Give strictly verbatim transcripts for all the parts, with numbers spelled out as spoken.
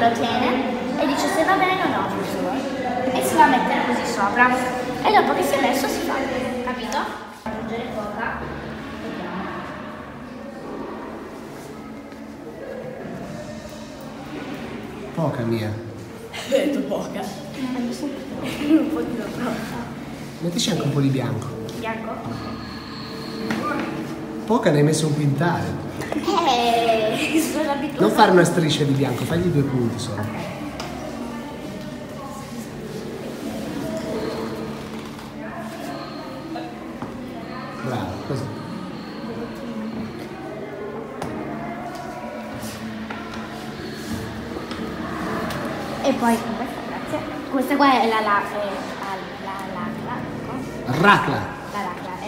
lo tiene e dice se va bene o no, e si va a mettere così sopra e dopo che si è messo si fa, capito? Aggiungere poca, vediamo. Poca mia. Ho detto poca. Un po' di poca. Mettici anche un po' di bianco. Bianco? Poca ne hai messo un quintale. Eh, sono abituata. Non fare una striscia di bianco, fagli due punti solo. Ok. Bravo, così. E poi questa, grazie. Questa qua è la la eh, la la la la Racla. la racla.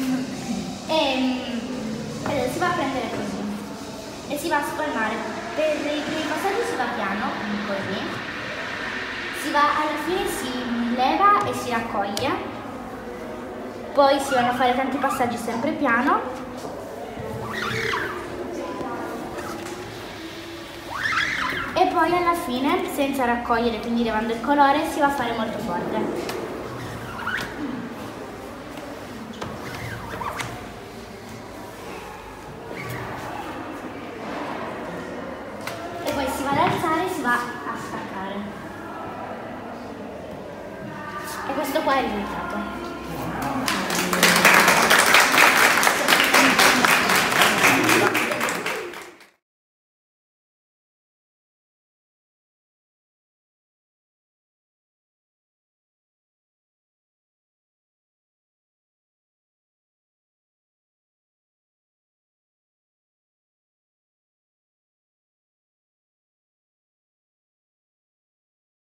E allora si va a prendere così e si va a spalmare. Per i primi passaggi si va piano, così. Si va, alla fine si leva e si raccoglie. Poi si vanno a fare tanti passaggi sempre piano. E poi alla fine, senza raccogliere, quindi levando il colore, si va a fare molto forte. E poi si va ad alzare e si va a staccare. E questo qua è il risultato.